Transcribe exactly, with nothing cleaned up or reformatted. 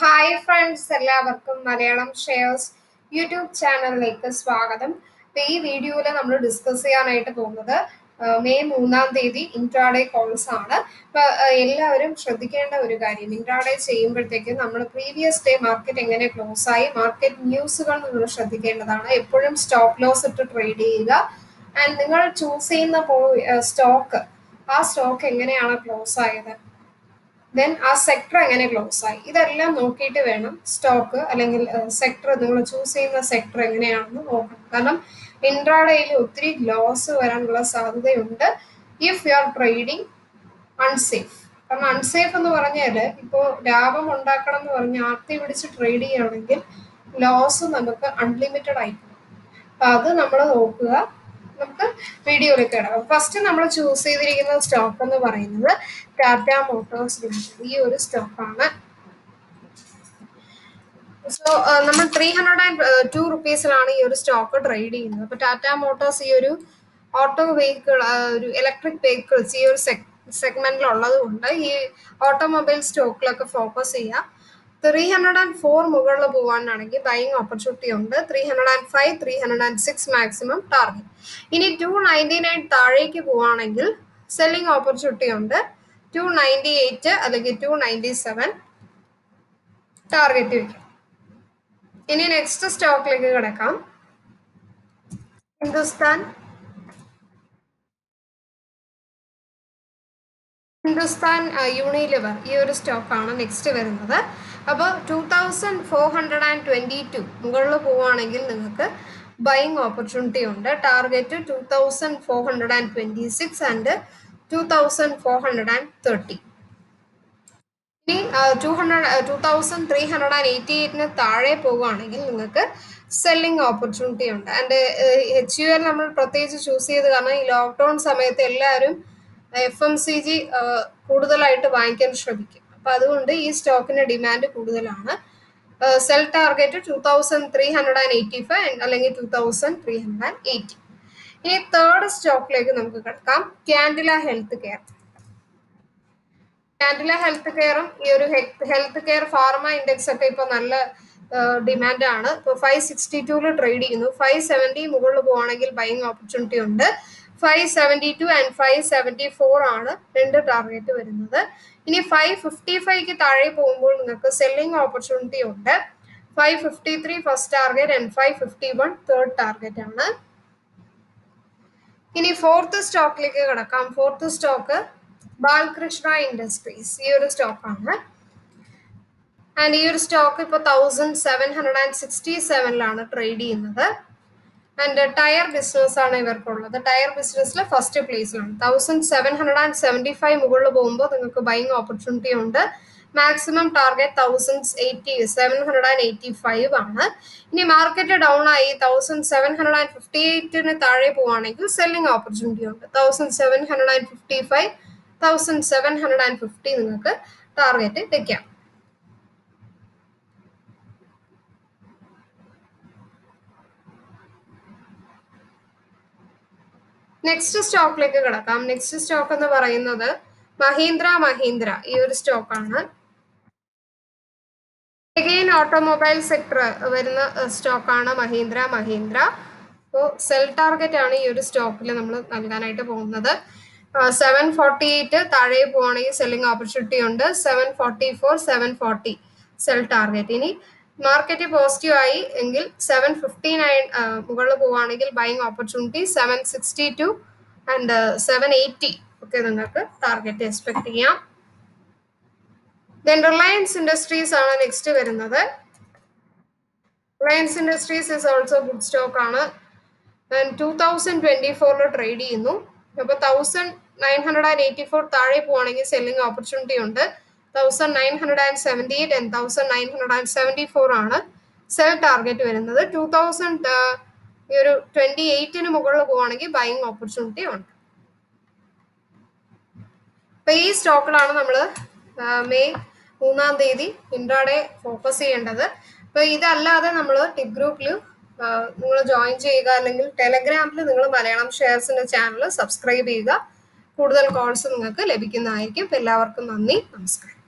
Hi friends, എല്ലാവർക്കും Malayalam shares YouTube ചാനലിലേക്ക് സ്വാഗതം. അപ്പോൾ ഈ വീഡിയോയിൽ നമ്മൾ ഡിസ്കസ് ചെയ്യാനായിട്ട് പോകുന്നത് മെയ് മൂന്നാം തീയതി ഇൻട്രാഡേ കോൾസ് ആണ്. അപ്പോൾ എല്ലാവരും ശ്രദ്ധിക്കേണ്ട ഒരു കാര്യം, ഇൻട്രാഡേ ചെയ്യുമ്പോഴത്തേക്കും നമ്മൾ പ്രീവിയസ് ഡേ മാർക്കറ്റ് എങ്ങനെ ക്ലോസ് ആയി, മാർക്കറ്റ് ന്യൂസുകൾ നിങ്ങൾ ശ്രദ്ധിക്കേണ്ടതാണ്. എപ്പോഴും സ്റ്റോപ്പ് ലോസ് ഇട്ട് ട്രേഡ് ചെയ്യുക. ആൻഡ് നിങ്ങൾ ചൂസ് ചെയ്യുന്ന സ്റ്റോക്ക് ആ സ്റ്റോക്ക് എങ്ങനെയാണ് ക്ലോസ് ആയത്, ദെൻ ആ സെക്ടർ എങ്ങനെ ക്ലോസ് ആയി, ഇതെല്ലാം നോക്കിയിട്ട് വേണം സ്റ്റോക്ക് അല്ലെങ്കിൽ സെക്ടർ നിങ്ങൾ ചൂസ് ചെയ്യുന്ന സെക്ടർ എങ്ങനെയാണെന്ന് നോക്കണം. കാരണം ഇൻട്രാഡേയിൽ ഒത്തിരി ലോസ് വരാനുള്ള സാധ്യതയുണ്ട് if you are trading unsafe. കാരണം അൺസേഫ് എന്ന് പറഞ്ഞാൽ ഇപ്പോൾ ലാഭം ഉണ്ടാക്കണം എന്ന് പറഞ്ഞ് ആർത്തി പിടിച്ച് ട്രേഡ് ചെയ്യുകയാണെങ്കിൽ ലോസ് നമുക്ക് അൺലിമിറ്റഡ് ആയിരിക്കും. അപ്പം അത് നമ്മൾ നോക്കുക. നമുക്ക് വീഡിയോയിലേക്ക് ഇടാം. ഫസ്റ്റ് നമ്മൾ ചൂസ് ചെയ്തിരിക്കുന്ന സ്റ്റോക്ക് എന്ന് പറയുന്നത് ടാറ്റ മോട്ടോഴ്സ് ലിമിറ്റഡ്, ഈ ഒരു സ്റ്റോക്കാണ്. സോ നമ്മൾ ത്രീ ഹൺഡ്രഡ് ആൻഡ് ടു റുപ്പീസിലാണ് ഈ ഒരു സ്റ്റോക്ക് ട്രേഡ് ചെയ്യുന്നത്. അപ്പോൾ ടാറ്റ മോട്ടോഴ്സ് ഈ ഒരു ഓട്ടോ വെഹിക്കിൾ, ഒരു ഇലക്ട്രിക് വെഹിക്കിൾസ് ഈ ഒരു സെക് സെഗ്മെന്റിലുള്ളത് കൊണ്ട് ഈ ഓട്ടോമൊബൈൽ സ്റ്റോക്കിലൊക്കെ ഫോക്കസ് ചെയ്യുക. ത്രീ ഹൺഡ്രഡ് ആൻഡ് ഫോർ മുകളിൽ പോകാനാണെങ്കിൽ ബൈങ് ഓപ്പർച്യൂണിറ്റി ഉണ്ട്. Three hundred and five three hundred and six maximum target. ഇനി ടു നയൻറ്റി നയൻ താഴേക്ക് പോവുകയാണെങ്കിൽ സെല്ലിംഗ് ഓപ്പർച്യൂണിറ്റി ഉണ്ട്. ടു നയൻറ്റി എയ്റ്റ് അല്ലെങ്കിൽ ടു നയൻറ്റി സെവൻ ടാർഗറ്റ് വയ്ക്കും. ഇനി നെക്സ്റ്റ് സ്റ്റോക്കിലേക്ക് കിടക്കാം. ഹിന്ദുസ്ഥാൻ ഹിന്ദുസ്ഥാൻ യൂണിലിവർ, ഈ ഒരു സ്റ്റോക്കാണ് നെക്സ്റ്റ് വരുന്നത്. അപ്പോൾ two thousand four hundred and twenty two മുകളിൽ പോവുകയാണെങ്കിൽ നിങ്ങൾക്ക് ബൈങ് ഓപ്പർച്യൂണിറ്റി ഉണ്ട്. Target two thousand four hundred and twenty six and two thousand four hundred and thirty. ഇനി two hundred two thousand three hundred and eighty എയ്റ്റിന് താഴെ പോവുകയാണെങ്കിൽ നിങ്ങൾക്ക് selling opportunity ഉണ്ട്. ആൻഡ് എച്ച് യു എൽ നമ്മൾ പ്രത്യേകിച്ച് choose ചെയ്ത്, കാരണം ഈ ലോക്ക്ഡൗൺ സമയത്ത് എല്ലാവരും എഫ് എം സി ജി കൂടുതലായിട്ട് വാങ്ങിക്കാൻ ശ്രമിക്കും. അപ്പോൾ അതുകൊണ്ട് ഈ സ്റ്റോക്കിന് ഡിമാൻഡ് കൂടുതലാണ്. Sell target two thousand three hundred and eighty five അല്ലെങ്കിൽ two thousand three hundred and eighty. ഇനി തേർഡ് സ്റ്റോക്കിലേക്ക് നമുക്ക് കിടക്കാം. Cadila health care. Cadila health കെയറും ഈ ഒരു ഹെൽത്ത് കെയർ ഫാർമ ഇൻഡെക്സ് ഒക്കെ ഇപ്പോൾ നല്ല ഡിമാൻഡാണ്. ഇപ്പോൾ ഫൈവ് സിക്സ്റ്റി ടൂല് ട്രേഡ് ചെയ്യുന്നു. ഫൈവ് സെവൻറ്റി മുകളിൽ പോവുകയാണെങ്കിൽ ബൈങ് ഓപ്പർച്യൂണിറ്റി ഉണ്ട്. Five seventy two and five seventy four ആണ് രണ്ട് ടാർഗറ്റ് വരുന്നത്. ഇനി ഫൈവ് ഫിഫ്റ്റി ഫൈവ്ക്ക് താഴെ പോകുമ്പോൾ നിങ്ങൾക്ക് സെല്ലിംഗ് ഓപ്പർച്യൂണിറ്റി ഉണ്ട്. Five fifty three first target and five fifty one third target ആണ്. ഇനി ഫോർത്ത് സ്റ്റോക്കിലേക്ക് കിടക്കാം. ഫോർത്ത് സ്റ്റോക്ക് ബാലകൃഷ്ണ ഇൻഡസ്ട്രീസ്, ഈ ഒരു സ്റ്റോക്കാണ്. ആൻഡ് ഈ ഒരു സ്റ്റോക്ക് ഇപ്പോൾ thousand seven hundred and sixty സെവനിലാണ് ട്രേഡ് ചെയ്യുന്നത്. ആൻഡ് ടയർ ബിസിനസ് ആണ് ഇവർക്കുള്ളത്. ടയർ ബിസിനസ്സിൽ ഫസ്റ്റ് പ്ലേസിലാണ്. Thousand seven hundred and seventy five മുകളിൽ പോകുമ്പോൾ നിങ്ങൾക്ക് ബൈങ് ഓപ്പർച്യൂണിറ്റി ഉണ്ട്. Maximum target thousand eighty seven hundred and eighty five ആണ്. ഇനി മാർക്കറ്റ് ഡൗൺ ആയി thousand seven hundred and fifty എയ്റ്റിന് താഴെ പോവുകയാണെങ്കിൽ സെല്ലിംഗ് ഓപ്പർച്യൂണിറ്റി ഉണ്ട്. Thousand seven hundred and fifty five thousand seven hundred and fifty നിങ്ങൾക്ക് target വെക്കാം. നെക്സ്റ്റ് സ്റ്റോക്കിലേക്ക് കിടക്കാം. നെക്സ്റ്റ് സ്റ്റോക്ക് എന്ന് പറയുന്നത് മഹീന്ദ്ര മഹീന്ദ്ര, ഈ ഒരു സ്റ്റോക്കാണ്. അഗെയിൻ ഓട്ടോമൊബൈൽ സെക്ടർ വരുന്ന സ്റ്റോക്കാണ് മഹീന്ദ്ര മഹീന്ദ്ര. അപ്പോൾ സെൽ ടാർഗറ്റ് ആണ് ഈ ഒരു സ്റ്റോക്കിൽ നമ്മൾ നൽകാനായിട്ട് പോകുന്നത്. സെവൻ ഫോർട്ടി എയ്റ്റ് താഴെ പോവുകയാണെങ്കിൽ സെല്ലിംഗ് ഓപ്പർച്യൂണിറ്റി ഉണ്ട്. Seven forty four seven forty sell target. ഇനി മാർക്കറ്റ് പോസിറ്റീവ് ആയി എങ്കിൽ സെവൻ ഫിഫ്റ്റി നയൻ മുകളിൽ പോവുകയാണെങ്കിൽ buying opportunity seven sixty two and seven eighty ഒക്കെ നിങ്ങൾക്ക് ടാർഗറ്റ് എക്സ്പെക്ട് ചെയ്യാം. ദെൻ റിലയൻസ് ഇൻഡസ്ട്രീസ് ആണ് നെക്സ്റ്റ് വരുന്നത്. Reliance Industries is also good stock ആണ്. ടൂ തൗസൻഡ് ട്വന്റി ഫോറിൽ ട്രേഡ് ചെയ്യുന്നു. അപ്പോൾ thousand nine hundred and eighty four താഴെ പോവുകയാണെങ്കിൽ സെല്ലിംഗ് ഓപ്പർച്യൂണിറ്റി ഉണ്ട്. Thousand nine hundred and seventy eight and thousand nine hundred and seventy four ആണ് sell target വരുന്നത്. Two thousand ഈ ഒരു ട്വന്റി എയ്റ്റിന് മുകളിൽ പോവുകയാണെങ്കിൽ ബൈങ് ഓപ്പർച്യൂണിറ്റി ഉണ്ട്. അപ്പൊ ഈ സ്റ്റോക്കിലാണ് നമ്മൾ മെയ് മൂന്നാം തീയതി ഇൻട്രാഡേ ഫോക്കസ് ചെയ്യേണ്ടത്. അപ്പൊ ഇതല്ലാതെ നമ്മൾ ടിപ്പ് ഗ്രൂപ്പിൽ നിങ്ങൾ ജോയിൻ ചെയ്യുക, അല്ലെങ്കിൽ ടെലഗ്രാമിൽ നിങ്ങൾ മലയാളം ഷെയർസിന്റെ ചാനൽ സബ്സ്ക്രൈബ് ചെയ്യുക. കൂടുതൽ കോൾസ് നിങ്ങൾക്ക് ലഭിക്കുന്നതായിരിക്കും. എല്ലാവർക്കും നന്ദി, നമസ്കാരം.